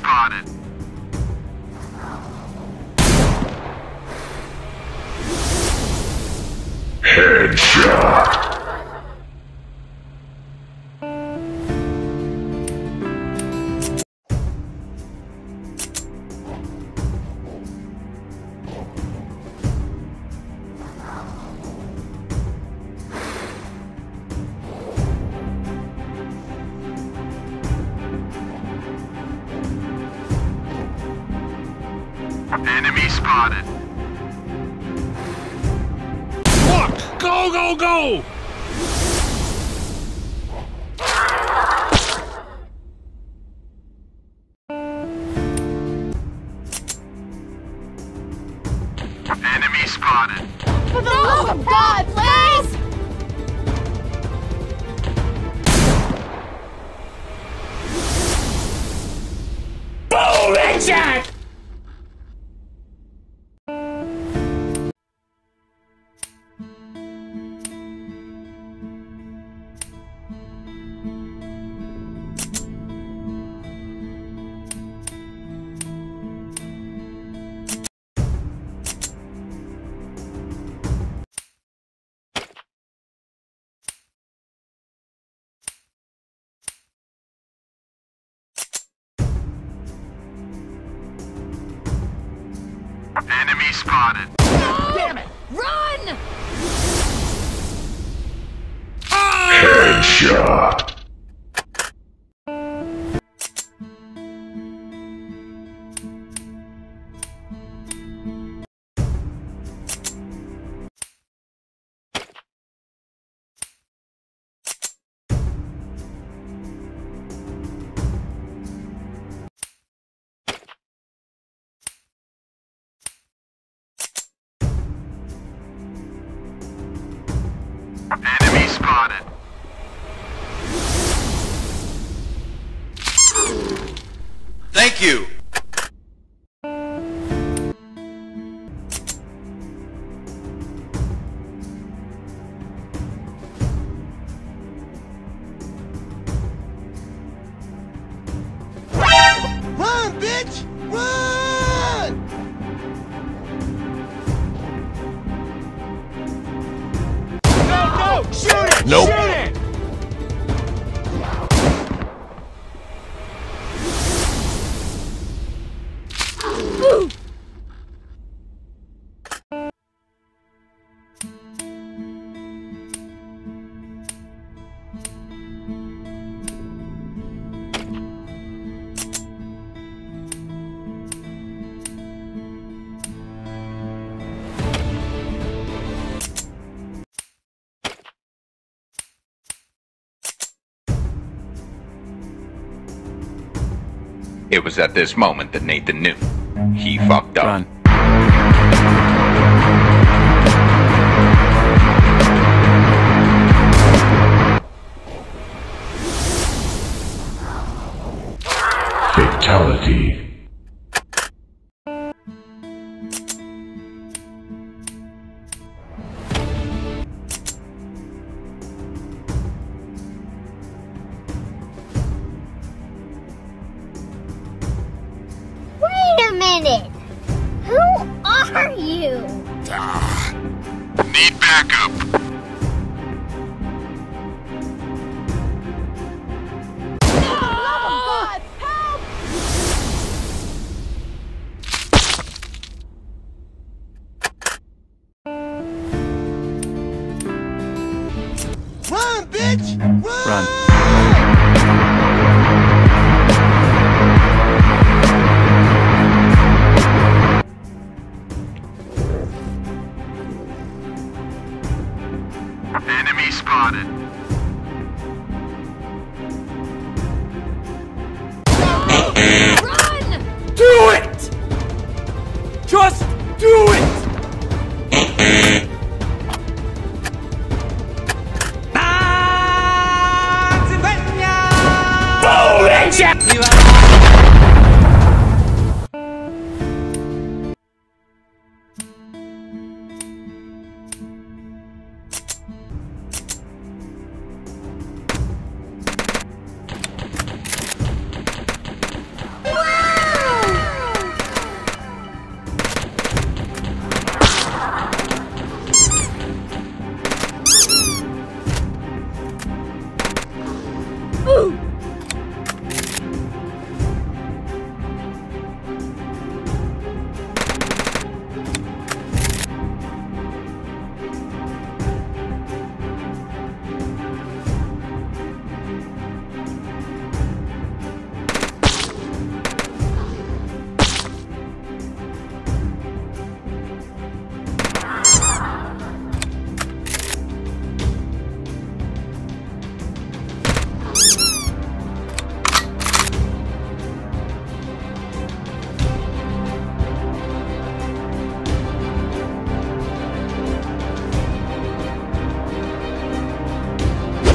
spotted. Headshot. Enemy spotted. Fuck! Go, go, go! Enemy spotted. For the love of God, please! Boom! Headshot! Enemy spotted. Damn it! Run! Headshot. Enemy spotted. Thank you. Run, bitch! Run! No! Shoot it! Nope. Shoot it! It was at this moment that Nathan knew. He fucked up. Run. Fatality. Wait a minute! Who are you? Need backup. For the love of God, help! Run, bitch! Run. Enemy spotted. Run! Do it! Just do it! Boom! Headshot!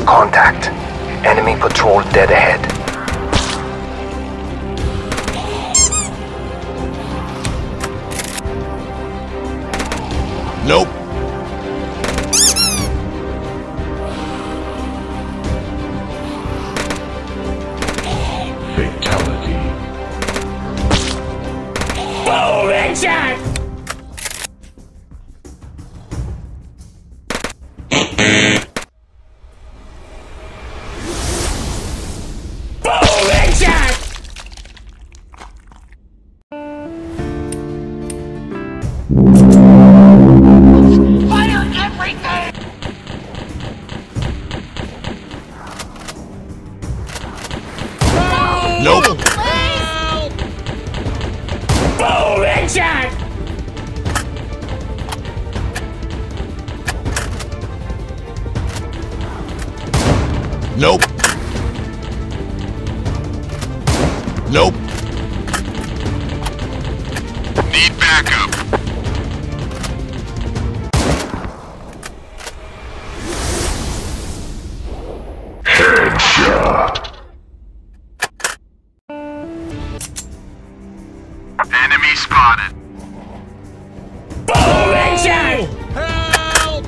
Contact. Enemy patrol dead ahead. Nope. Fatality. Boom headshot! Boom headshot! Fire everything! Nope. Boom headshot! Nope. Nope. Need backup. Headshot. Enemy spotted. Boom headshot! Help!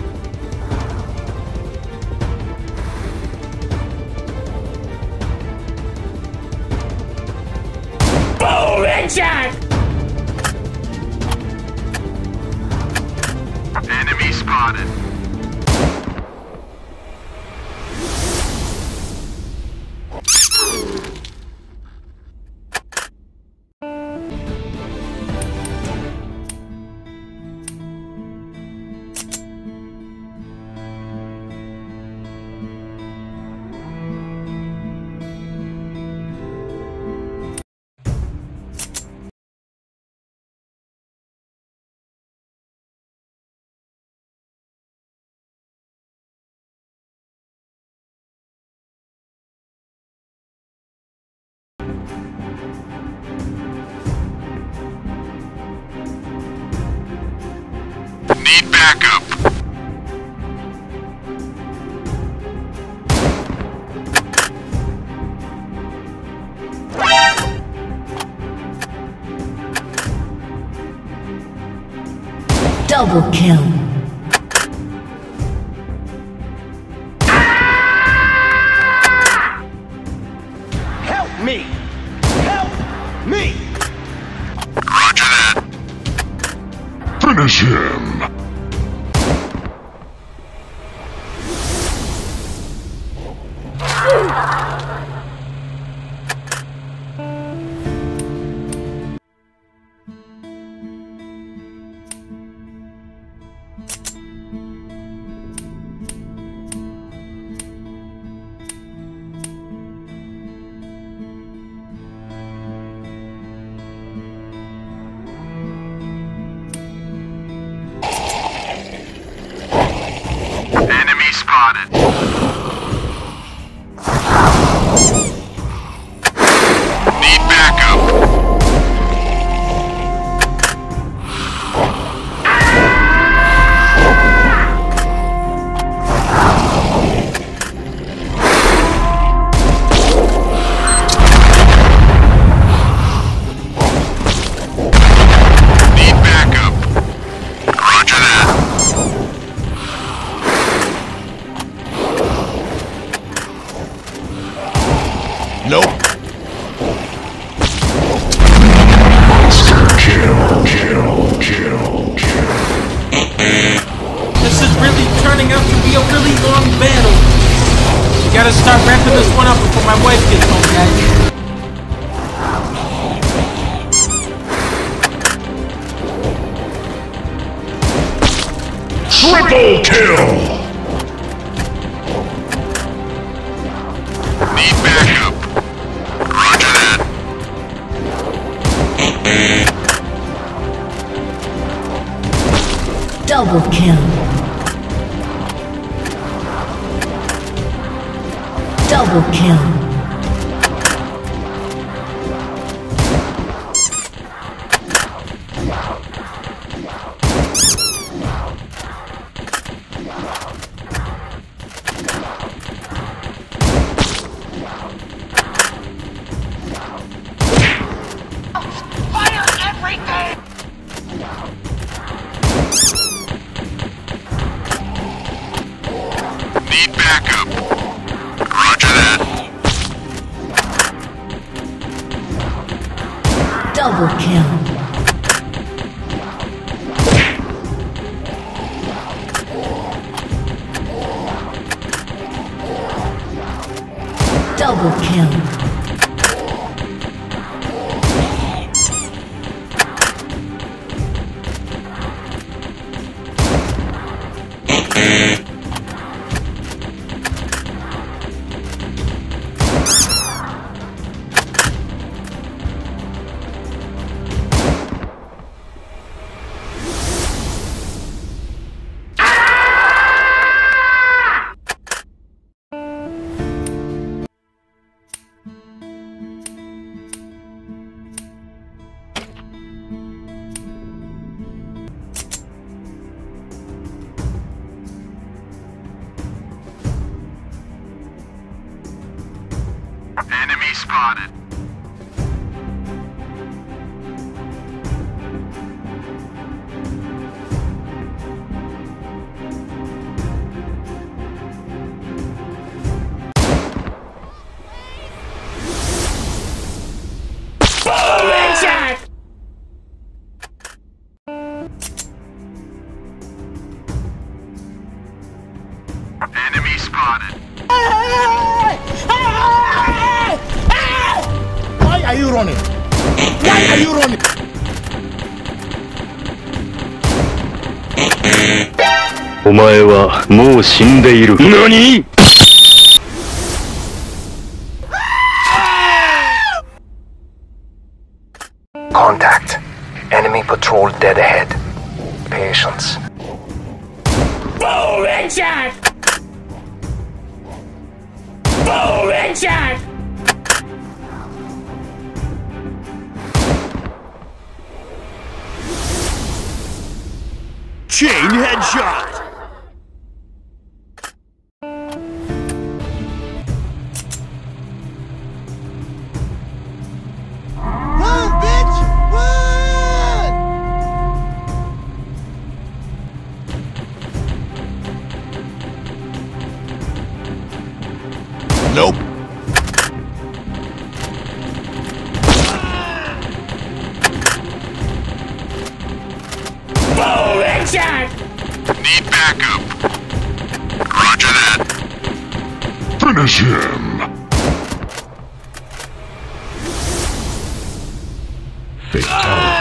Boom headshot! Enemy spotted. Need backup. Double kill. Help me! Help me! Roger that. Finish him. Enemy spotted. Need backup. Need backup. Roger that. Nope. This is really turning out to be a really long battle. You gotta start wrapping this one up before my wife gets home, guys. Triple kill. Need backup. Roger that. Double kill. Double kill. Double kill. Enemy spotted. Boom headshot! Enemy spotted. Why are you running? Why are you running? お前はもう死んでいる。何？ Contact. Enemy patrol dead ahead. Patience. Boom headshot! Boom headshot! Chain headshot. Run, bitch! Run! Nope. Boom headshot! Need backup. Roger that. Finish him. Fatality.